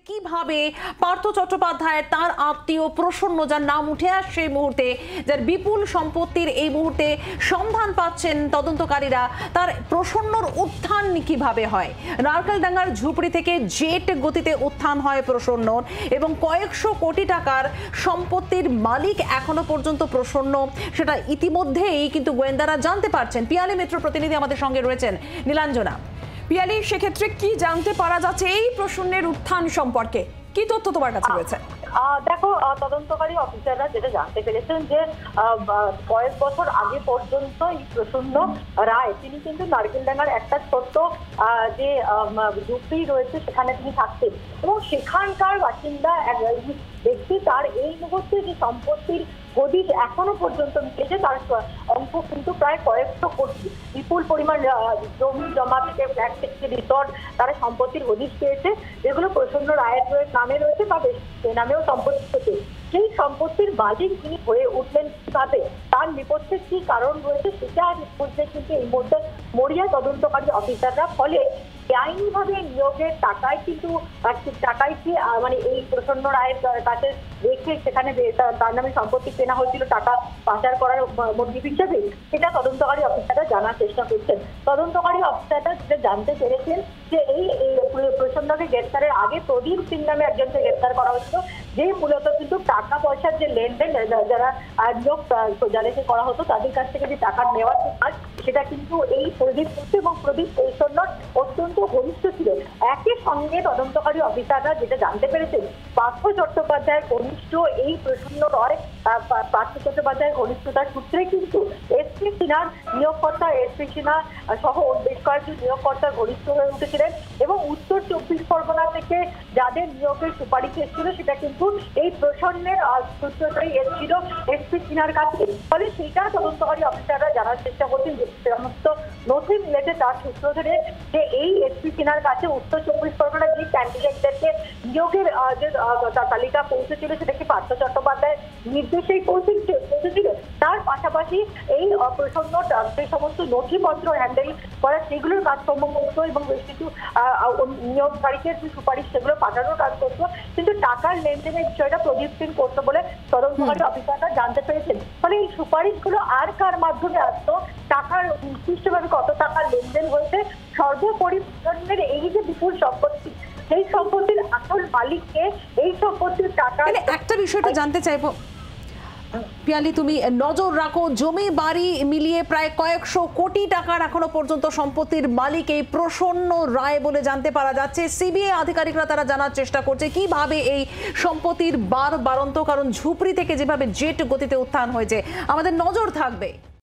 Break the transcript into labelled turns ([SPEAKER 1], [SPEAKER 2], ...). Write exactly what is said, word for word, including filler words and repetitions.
[SPEAKER 1] কিভাবে পার্থ চট্টোপাধ্যায় তার আত্মীয় প্রসন্ন, যার নাম উঠে আসছে এই মুহূর্তে, যার বিপুল সম্পত্তির এই মুহূর্তে সন্ধান পাচ্ছেন তদন্তকারীরা, তার প্রসন্নর উত্থান কিভাবে হয়। নারকেলডাঙ্গার ঝুপড়ি থেকে জেট গতিতে উত্থান হয় প্রসন্নর, এবং কয়েকশো কোটি টাকার সম্পত্তির মালিক এখনো পর্যন্ত প্রসন্ন, সেটা ইতিমধ্যেই কিন্তু গোয়েন্দারা জানতে পারছেন। পিয়ালি মেট্রো প্রতিনিধি আমাদের সঙ্গে রয়েছেন নীলাঞ্জনা।
[SPEAKER 2] পিয়ালি, সেক্ষেত্রে কি জানতে পারা যাচ্ছে এই প্রসন্নের উত্থান সম্পর্কে? কি তথ্য তোমার কাছে রয়েছে?
[SPEAKER 3] দেখো, তদন্তকারী অফিসাররা যেটা জানতে পেরেছেন যে কয়েক বছর আগে পর্যন্ত এই প্রসন্ন রায় তিনি কিন্তু নারকেলডাঙ্গার একটা ছোট্ট যে ঝুপড়ি রয়েছে সেখানে তিনি থাকতেন, এবং সেখানকার বাসিন্দা এক ব্যক্তি তার এই মুহূর্তে যে সম্পত্তির হদিশ এখনো পর্যন্ত মিলেছে তার অঙ্ক কিন্তু প্রায় কয়েকশো কোটি। বিপুল পরিমাণ জমি জমা থেকে ফ্ল্যাট থেকে রিসর্ট তারা সম্পত্তির হদিশ পেয়েছে, যেগুলো প্রসন্ন রায়ের নামে রয়েছে বা সে নামেও সম্পত্তি থেকে। সেই সম্পত্তির মালিক তিনি হয়ে উঠলেন কিভাবে, তার নেপথ্যে কি কারণ রয়েছে সেটা বুঝতে কিন্তু এই মুহূর্তে মরিয়া তদন্তকারী অফিসাররা। ফলে আইনিভাবে নিয়োগের টাকায় কিন্তু টাকায় কি মানে এই প্রসন্ন রায়ের কাছে রেখে সেখানে তার নামে সম্পত্তি কেনা হয়েছিল টাকা পাচার করার মোটিভ হিসেবে, সেটা তদন্তকারী অফিসাররা জানার চেষ্টা করছেন। তদন্তকারী অফিসাররা যেটা জানতে পেরেছেন যে এই প্রসন্নকে গ্রেপ্তারের আগে প্রদীপ সিং নামে একজনকে গ্রেপ্তার করা হয়েছিল, যে মূলত কিন্তু টাকা পয়সার যে লেনদেন যারা নিয়োগ যাদেরকে করা হতো তাদের কাছ থেকে যে টাকা নেওয়ার যে কাজ, সেটা কিন্তু এই প্রদীপ এবং প্রদীপ প্রসন্নর অত্যন্ত ঘনিষ্ঠ ছিল। একই সঙ্গে তদন্তকারী অফিসাররা যেটা জানতে পেরেছেন, পার্থ চট্টোপাধ্যায়ের ঘনিষ্ঠ এই প্রসন্ন রয় পার্থ চট্টোপাধ্যায়ের ঘনিষ্ঠতার সূত্রে কিন্তু এসপি সিনহার নিয়োগকর্তা এসপি সিনহা সহ বেশ কয়েকজন নিয়োগকর্তার ঘনিষ্ঠ হয়ে উঠেছিলেন, এবং উত্তর চব্বিশ পরগনা থেকে যাদের নিয়োগের সুপারিশ এসেছিল সেটা কিন্তু এই প্রসন্নের সূত্রটাই এসেছিল এসপি সিনহার কাছে। ফলে সেটা তদন্তকারী অফিসাররা জানার চেষ্টা করছেন যে সমস্ত নথি মিলেছে তার সূত্র ধরে, যে এই এসপি সিনহার কাছে উত্তর চব্বিশ পরগনার যে ক্যান্ডিডেটদেরকে নিয়োগের যে তালিকা পৌঁছেছিল সেটা কি পার্থ চট্টোপাধ্যায়ের নির্দেশেই পৌঁছেছিল। তার পাশাপাশি এই প্রসন্ন যে সমস্ত নথিপত্র হ্যান্ডেল করা সেগুলোর কাজকর্ম করতো, এবং বেশ কিছু নিয়োগকারীকে যে সুপারিশ সেগুলো পাঠানোর কাজ করতো, কিন্তু টাকার লেনদেনের বিষয়টা প্রদীপ সিং করতো বলে তদন্তকারী অফিসাররা জানতে পেরেছেন। ফলে এই সুপারিশগুলো আর কার মাধ্যমে আসতো, টাকার নির্দিষ্টভাবে কত টাকার লেনদেন হয়েছে, সর্বোপরি প্রসন্নের এই যে বিপুল সম্পত্তি সেই সম্পত্তির আসল মালিককে, এই সম্পত্তির টাকা।
[SPEAKER 1] একটা বিষয়টা জানতে চাইবো পিয়ালি, তুমি নজর রাখো, জমি বাড়ি মিলিয়ে প্রায় কয়েকশো কোটি টাকার এখনো পর্যন্ত সম্পত্তির মালিক এই প্রসন্ন রায় বলে জানতে পারা যাচ্ছে। সিবিআই আধিকারিকরা তারা জানার চেষ্টা করছে কিভাবে এই সম্পত্তির বার বারন্ত, কারণ ঝুপড়ি থেকে যেভাবে জেট গতিতে উত্থান হয়েছে, আমাদের নজর থাকবে।